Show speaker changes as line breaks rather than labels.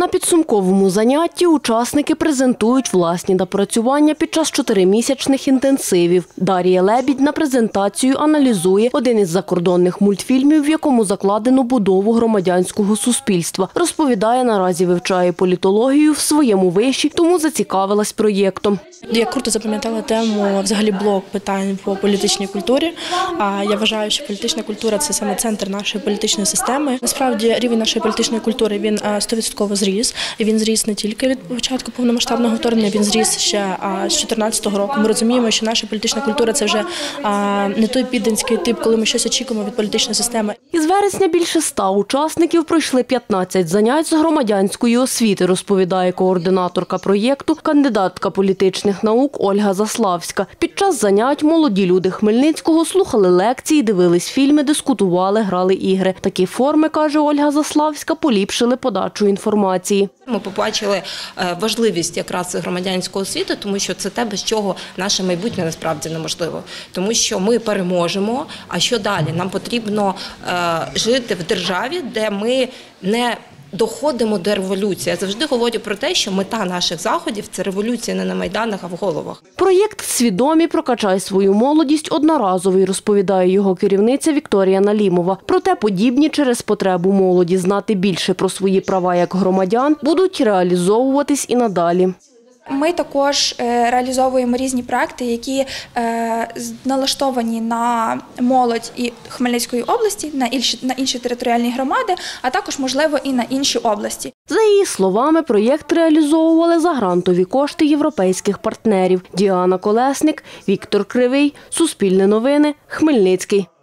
На підсумковому занятті учасники презентують власні напрацювання під час 4-місячних інтенсивів. Дар'я Лебідь на презентацію аналізує один із закордонних мультфільмів, в якому закладено будову громадянського суспільства. Розповідає, наразі вивчає політологію в своєму виші, тому зацікавилась проєктом.
Я круто запам'ятала тему, взагалі блок питань по політичній культурі. Я вважаю, що політична культура – це саме центр нашої політичної системи. Насправді рівень нашої політичної культури, він 100% зріс. І він зріс не тільки від початку повномасштабного вторгнення, він зріс ще з 2014 року. Ми розуміємо, що наша політична культура – це вже не той підданський тип, коли ми щось очікуємо від політичної системи.
Із вересня більше 100 учасників пройшли 15 занять з громадянської освіти, розповідає координаторка проєкту, кандидатка політичних наук Ольга Заславська. Під час занять молоді люди Хмельницького слухали лекції, дивились фільми, дискутували, грали ігри. Такі форми, каже Ольга Заславська, поліпшили подачу інформації.
Ми побачили важливість якраз громадянської освіти, тому що це те, без чого наше майбутнє насправді неможливо. Тому що ми переможемо, а що далі? Нам потрібно жити в державі, де ми не доходимо до революції. Я завжди говорю про те, що мета наших заходів – це революція не на майданах, а в головах.
Проєкт «Свідомі. Прокачай свою молодість» одноразовий, розповідає його керівниця Вікторія Налімова. Проте подібні через потребу молоді знати більше про свої права як громадян будуть реалізовуватись і надалі.
Ми також реалізовуємо різні проекти, які налаштовані на молодь і Хмельницької області, на інші територіальні громади, а також, можливо, і на інші області.
За її словами, проєкт реалізовували за грантові кошти європейських партнерів. Діана Колесник, Віктор Кривий, Суспільне новини, Хмельницький.